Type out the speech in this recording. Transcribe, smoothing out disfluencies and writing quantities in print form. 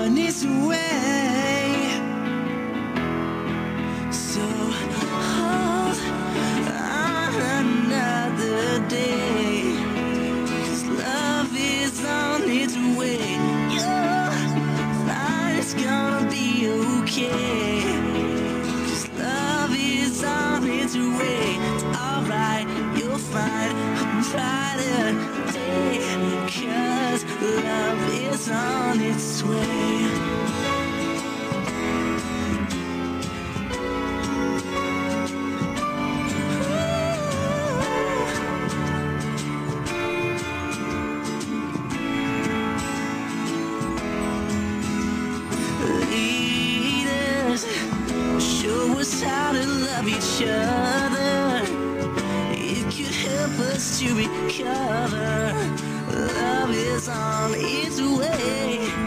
on its way. So hold on another day, 'cause love is on its way. You'll find it's gonna be okay, 'cause love is on its way. It's alright, you'll find a brighter day, 'cause love is on its way. Leaders, show us how to love each other. It could help us to recover. Love is on its way.